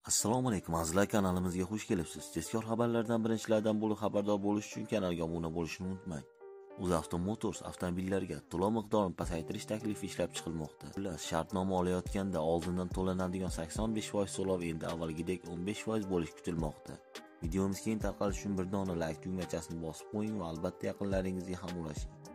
Assalomu alaykum azizlar, kanalimizga xush kelibsiz. Tezkor xabarlardan birinchilardan bo'lib xabardor bo'lish uchun kanalga obuna bo'lishni unutmang. UzAuto Motors avtomobillarga to'lov miqdorini pasaytirish taklifi ishlab chiqilmoqda. Ular shartnoma olayotganda oldindan to'lanadigan 85% to'lov endi avvalgidek 15% bo'lishi kutilmoqda. Videomiz keng tarqalishi uchun bir dona like tugmachasini bosib qo'ying va albatta yaqinlaringizga ham ulashing.